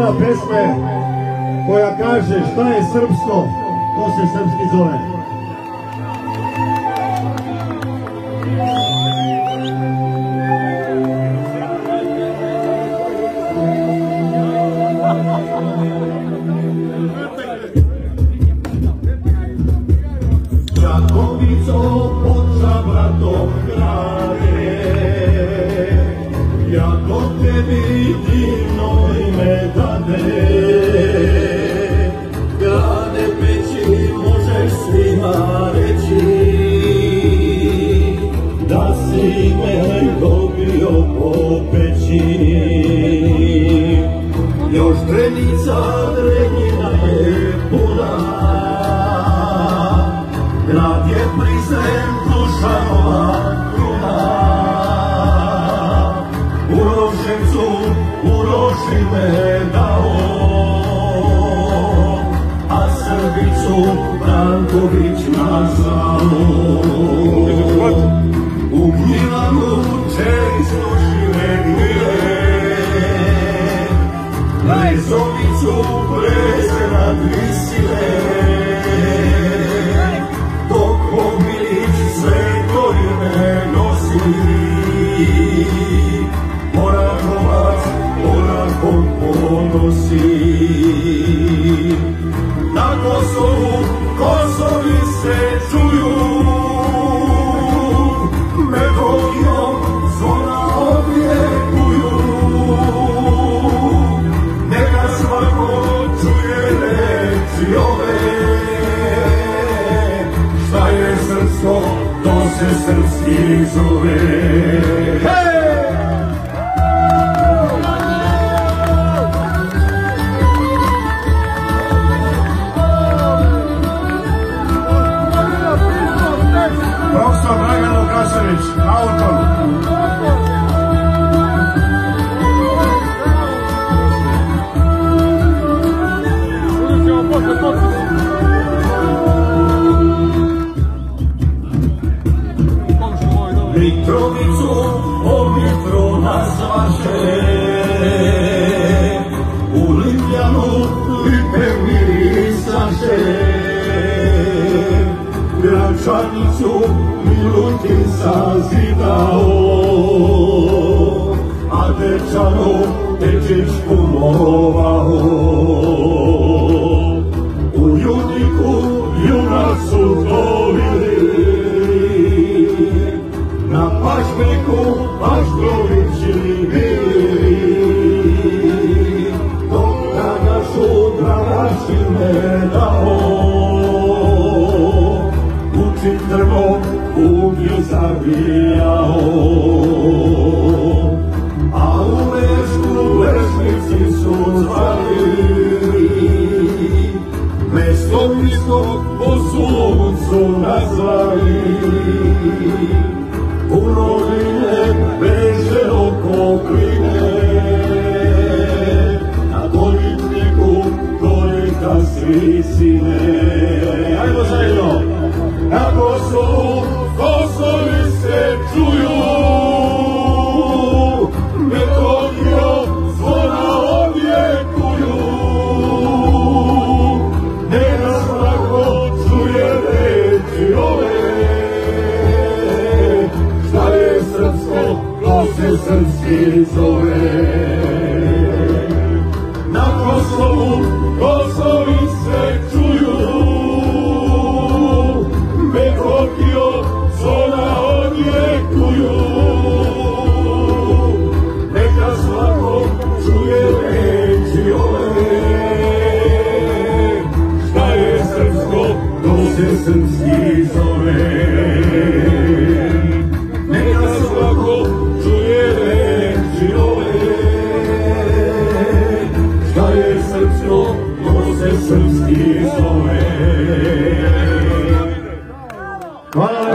dela pesme koja kaže šta je srpsko, to se srpski zove. Jakovico pod Žabratom grade, ja do tebi divno ime dade. Grade peći možeš svima reći, da si me dobio po peći. Još drenica Drenjina je puna, grad je prizren Dušanova kruna. U Roževcu, u Roži me dao, a Srbicu Branković nazvao. U Gnjilanu često žive gnjile, Brezovicu breze nadvisile, dok Milić sveto ime nosi. Orahovac orahom ponosi. Na Kosovu Kosovi se čuju, melodijom zvona odjekuju. Neka svako čuje reči ove, šta je srpsko, to se srpski zove. Profesor Dragan Lukašević, autor. Mitrovicu o Mitro nazvaše, u Lipljanu lipe mirisaše. Gračanicu Milutin sazidao, a Dečanu Dečičku movao. U Judniku junak su dobili, na Pašmiku Paštrovići bili. Dok Dragašu Dragaši me dao, drvo uglju zabijao. A u Lešku lešnici su zvali, mesto istog po suncu nazvali. Puno line beže oko kline, na Golitniku Golita svi sine. Ajmo zajedno! Na Kosovu Kosovi se čuju, melodijom zvona odjekuju. Neka svako čuje reči ove, šta je srpsko, to se srpski zove. Na Kosovu Kosovi se čuju, melodijom zvona odjekuju. Neka svako čuje reči ove, šta je srpsko, to se srpski zove. Neka svako čuje reči ove, šta je srpsko, to se srpski zove. Hvala.